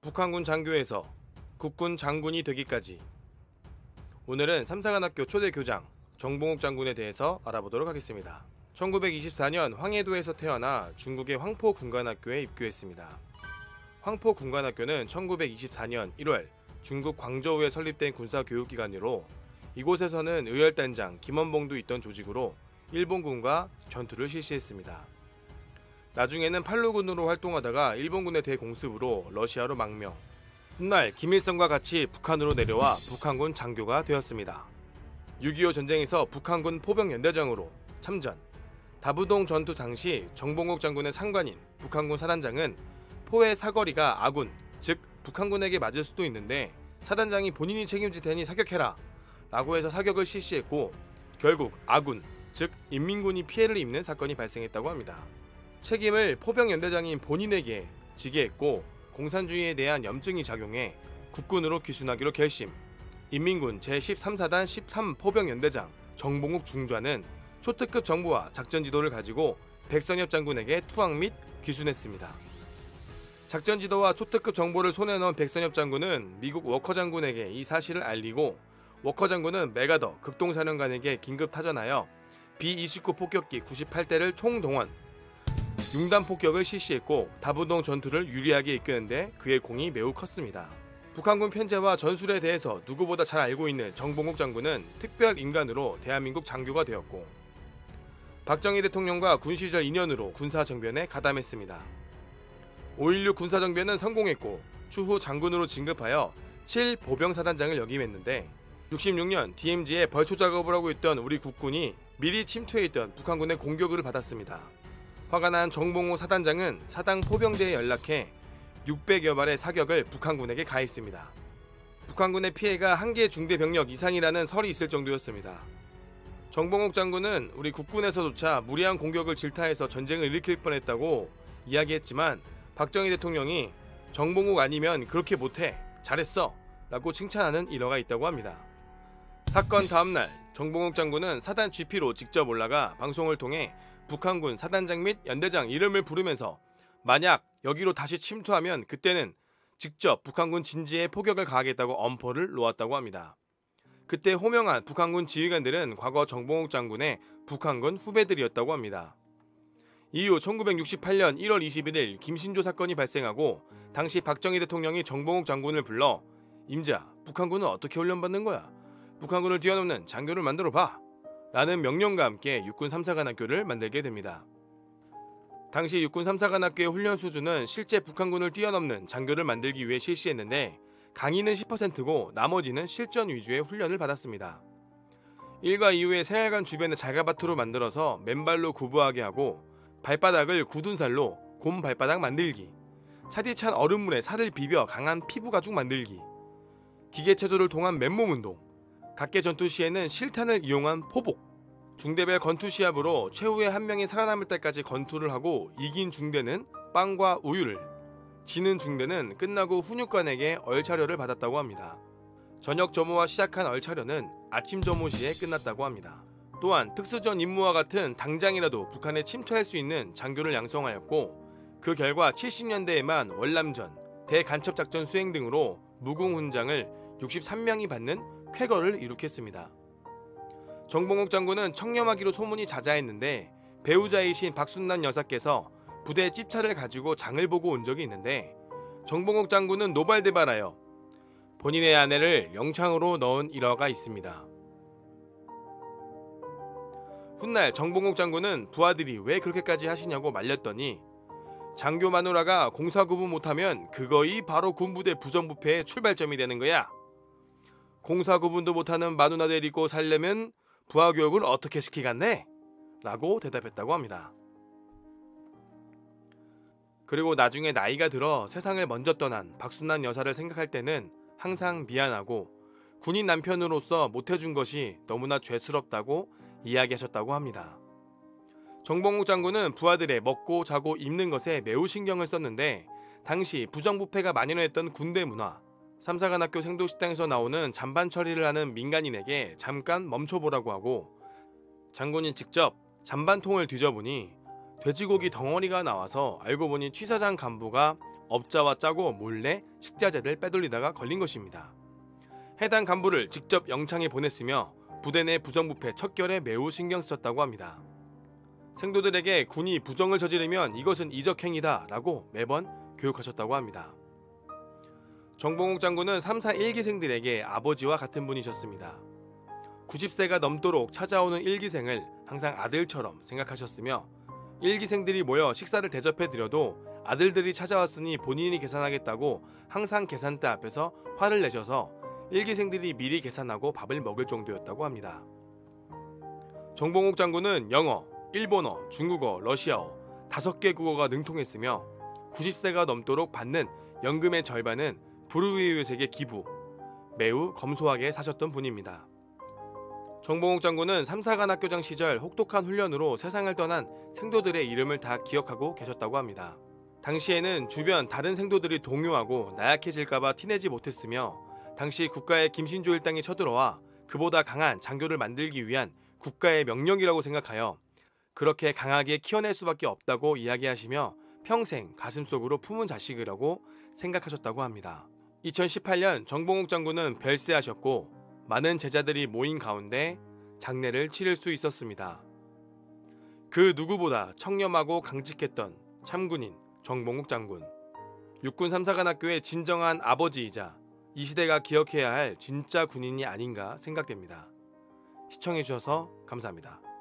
북한군 장교에서 국군 장군이 되기까지. 오늘은 삼사관학교 초대 교장 정봉욱 장군에 대해서 알아보도록 하겠습니다. 1924년 황해도에서 태어나 중국의 황포군관학교에 입교했습니다. 황포군관학교는 1924년 1월 중국 광저우에 설립된 군사교육기관으로 이곳에서는 의열단장 김원봉도 있던 조직으로 일본군과 전투를 실시했습니다. 나중에는 팔루군으로 활동하다가 일본군의 대공습으로 러시아로 망명. 훗날 김일성과 같이 북한으로 내려와 북한군 장교가 되었습니다. 6.25 전쟁에서 북한군 포병연대장으로 참전. 다부동 전투 당시 정봉욱 장군의 상관인 북한군 사단장은 포의 사거리가 아군, 즉 북한군에게 맞을 수도 있는데 사단장이 본인이 책임질 테니 사격해라 라고 해서 사격을 실시했고, 결국 아군, 즉 인민군이 피해를 입는 사건이 발생했다고 합니다. 책임을 포병연대장인 본인에게 지게 했고, 공산주의에 대한 염증이 작용해 국군으로 귀순하기로 결심. 인민군 제13사단 13포병연대장 정봉욱 중좌는 초특급 정보와 작전 지도를 가지고 백선엽 장군에게 투항 및 귀순했습니다. 작전 지도와 초특급 정보를 손에 넣은 백선엽 장군은 미국 워커 장군에게 이 사실을 알리고, 워커 장군은 메가더 극동사령관에게 긴급 타전하여 B-29 폭격기 98대를 총동원, 융단 폭격을 실시했고 다부동 전투를 유리하게 이끄는데 그의 공이 매우 컸습니다. 북한군 편제와 전술에 대해서 누구보다 잘 알고 있는 정봉욱 장군은 특별 인간으로 대한민국 장교가 되었고, 박정희 대통령과 군 시절 인연으로 군사정변에 가담했습니다. 5.16 군사정변은 성공했고 추후 장군으로 진급하여 7보병사단장을 역임했는데, 66년 DMZ에 벌초 작업을 하고 있던 우리 국군이 미리 침투해 있던 북한군의 공격을 받았습니다. 화가 난 정봉욱 사단장은 사당 포병대에 연락해 600여 발의 사격을 북한군에게 가했습니다. 북한군의 피해가 한 개 중대 병력 이상이라는 설이 있을 정도였습니다. 정봉욱 장군은 우리 국군에서조차 무리한 공격을 질타해서 전쟁을 일으킬 뻔했다고 이야기했지만, 박정희 대통령이 정봉욱 아니면 그렇게 못해, 잘했어 라고 칭찬하는 일화가 있다고 합니다. 사건 다음날 정봉욱 장군은 사단 GP로 직접 올라가 방송을 통해 북한군 사단장 및 연대장 이름을 부르면서 만약 여기로 다시 침투하면 그때는 직접 북한군 진지에 포격을 가하겠다고 엄포를 놓았다고 합니다. 그때 호명한 북한군 지휘관들은 과거 정봉욱 장군의 북한군 후배들이었다고 합니다. 이후 1968년 1월 21일 김신조 사건이 발생하고, 당시 박정희 대통령이 정봉욱 장군을 불러 임자, 북한군은 어떻게 훈련받는 거야? 북한군을 뛰어넘는 장교를 만들어봐! 라는 명령과 함께 육군 3사관학교를 만들게 됩니다. 당시 육군 3사관학교의 훈련 수준은 실제 북한군을 뛰어넘는 장교를 만들기 위해 실시했는데, 강의는 10%고 나머지는 실전 위주의 훈련을 받았습니다. 1과 이후에 생활관 주변에 자가바트로 만들어서 맨발로 구부하게 하고, 발바닥을 굳은 살로 곰 발바닥 만들기, 차디찬 얼음물에 살을 비벼 강한 피부 가죽 만들기, 기계체조를 통한 맨몸 운동, 각계 전투 시에는 실탄을 이용한 포복, 중대별 건투 시합으로 최후의 한 명이 살아남을 때까지 건투를 하고 이긴 중대는 빵과 우유를, 지는 중대는 끝나고 훈육관에게 얼차려를 받았다고 합니다. 저녁 점호와 시작한 얼차려는 아침 점호 시에 끝났다고 합니다. 또한 특수전 임무와 같은 당장이라도 북한에 침투할 수 있는 장교를 양성하였고, 그 결과 70년대에만 월남전, 대간첩작전 수행 등으로 무궁훈장을 63명이 받는 쾌거를 이룩했습니다. 정봉욱 장군은 청렴하기로 소문이 자자했는데, 배우자이신 박순남 여사께서 부대 찝차를 가지고 장을 보고 온 적이 있는데, 정봉욱 장군은 노발대발하여 본인의 아내를 영창으로 넣은 일화가 있습니다. 훗날 정봉욱 장군은 부하들이 왜 그렇게까지 하시냐고 말렸더니, 장교 마누라가 공사구분 못하면 그거이 바로 군부대 부정부패의 출발점이 되는 거야. 공사구분도 못하는 마누라 데리고 살려면 부하교육을 어떻게 시키겠네? 라고 대답했다고 합니다. 그리고 나중에 나이가 들어 세상을 먼저 떠난 박순남 여사를 생각할 때는 항상 미안하고 군인 남편으로서 못해준 것이 너무나 죄스럽다고 이야기하셨다고 합니다. 정봉욱 장군은 부하들의 먹고 자고 입는 것에 매우 신경을 썼는데, 당시 부정부패가 만연했던 군대 문화, 삼사관학교 생도식당에서 나오는 잔반 처리를 하는 민간인에게 잠깐 멈춰보라고 하고, 장군이 직접 잔반통을 뒤져보니 돼지고기 덩어리가 나와서 알고 보니 취사장 간부가 업자와 짜고 몰래 식자재를 빼돌리다가 걸린 것입니다. 해당 간부를 직접 영창에 보냈으며 부대 내 부정부패 척결에 매우 신경 썼다고 합니다. 생도들에게 군이 부정을 저지르면 이것은 이적행위다 라고 매번 교육하셨다고 합니다. 정봉욱 장군은 3사 1기생들에게 아버지와 같은 분이셨습니다. 90세가 넘도록 찾아오는 1기생을 항상 아들처럼 생각하셨으며 1기생들이 모여 식사를 대접해드려도 아들들이 찾아왔으니 본인이 계산하겠다고 항상 계산대 앞에서 화를 내셔서 1기생들이 미리 계산하고 밥을 먹을 정도였다고 합니다. 정봉욱 장군은 영어, 일본어, 중국어, 러시아어 5개 국어가 능통했으며 90세가 넘도록 받는 연금의 절반은 불우이웃에게 기부, 매우 검소하게 사셨던 분입니다. 정봉욱 장군은 3사관학교장 시절 혹독한 훈련으로 세상을 떠난 생도들의 이름을 다 기억하고 계셨다고 합니다. 당시에는 주변 다른 생도들이 동요하고 나약해질까봐 티내지 못했으며 당시 국가의 김신조 일당이 쳐들어와 그보다 강한 장교를 만들기 위한 국가의 명령이라고 생각하여 그렇게 강하게 키워낼 수밖에 없다고 이야기하시며 평생 가슴속으로 품은 자식이라고 생각하셨다고 합니다. 2018년 정봉욱 장군은 별세하셨고 많은 제자들이 모인 가운데 장례를 치를 수 있었습니다. 그 누구보다 청렴하고 강직했던 참군인 정봉욱 장군. 육군 3사관학교의 진정한 아버지이자 이 시대가 기억해야 할 진짜 군인이 아닌가 생각됩니다. 시청해주셔서 감사합니다.